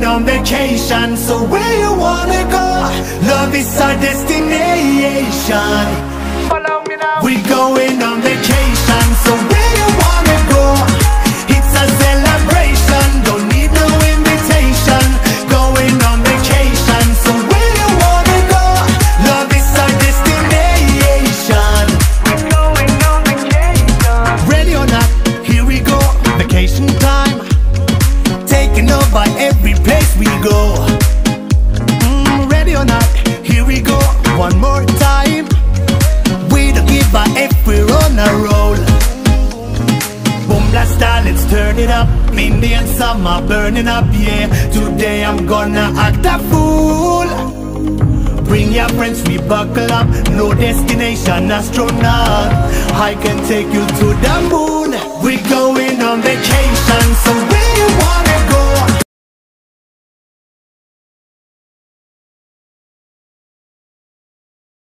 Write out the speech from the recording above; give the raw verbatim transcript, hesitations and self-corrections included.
going on vacation, so where you wanna go? Love is our destination. Follow me now. We going on vacation, so where you wanna go? It's a celebration, don't need no invitation. Going on vacation, so where you wanna go? Love is our destination. We're going on vacation. Ready or not, here we go. Vacation time, taking over every place we go. Mm, ready or not, here we go. One more time. We don't give a F, we're on a roll. Boom blast style, let's turn it up. Indian summer burning up, yeah. Today I'm gonna act a fool. Bring your friends, we buckle up. No destination, astronaut. I can take you to the moon. We're going on vacation, so where you want